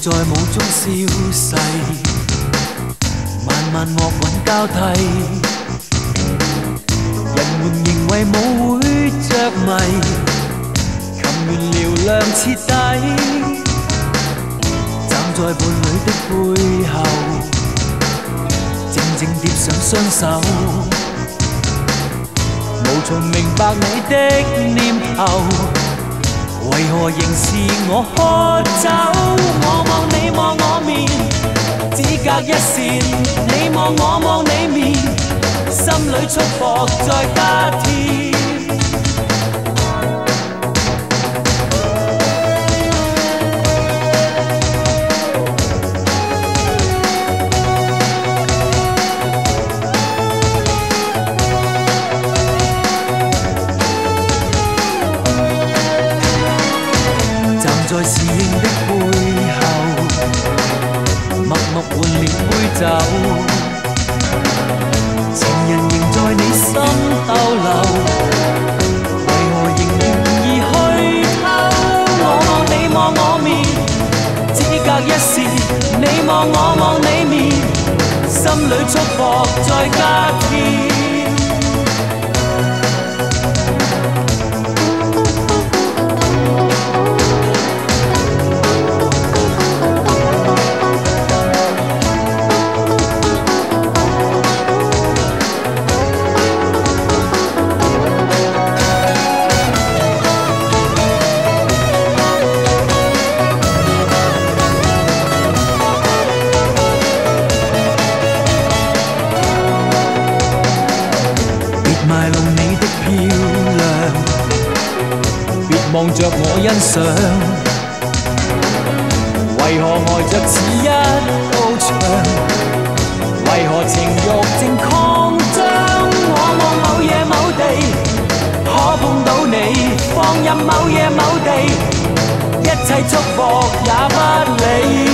在舞中消逝，慢慢樂韻交替，人們仍為舞會着迷，琴弦嘹亮徹底，站在伴侶的背後，靜靜疊上雙手，無從明白你的念頭。為何仍是我喝酒？我望你望我面，只隔一線。你望我望你面，心裏束縛再加添。在侍應的背後，默默換了杯酒，情人仍在你心逗留，為何仍願意去偷？我望你望我面，只隔一線。你望我望你面，心裏束縛再加添。賣弄你的漂亮，別望着我欣賞。為何愛着似一道牆？為何情慾正擴張？我望某夜某地，可碰到你，放任某夜某地，一切束縛也不理。